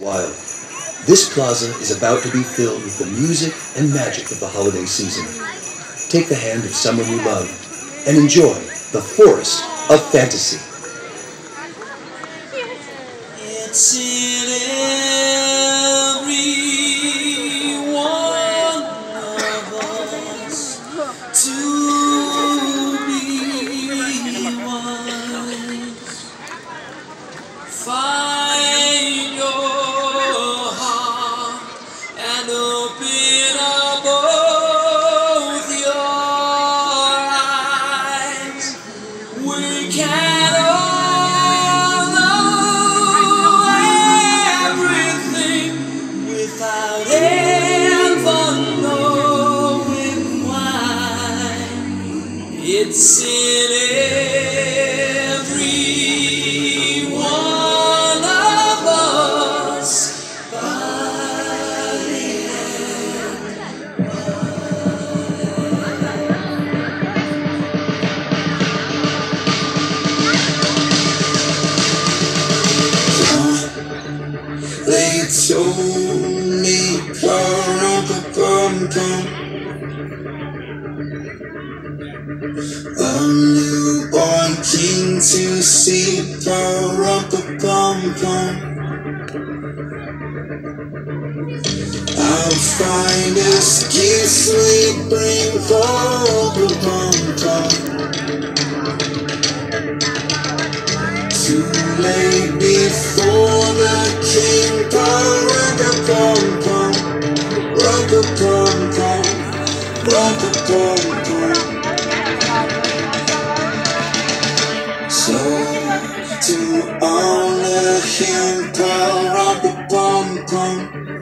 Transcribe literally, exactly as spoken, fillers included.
Wild. This plaza is about to be filled with the music and magic of the holiday season. Take the hand of someone you love and enjoy the forest of fantasy. It's in every one of us to be wise. Find your heart and open up both your eyes. We can all know everything without ever knowing why. It's in every one of us by the end. They told me, pa-rum-pa-pum-pum, a newborn king to see, pa-rum-pa-pum-pum. I'll find us gifts we bring, pa-rum-pa-pum-pum. Too late before the king, pa-rum-pa-pum-pum, rum-pa-pum-pum, rum-pa-pum-pum. So to honor him, pa-rum-pa-pum-pum,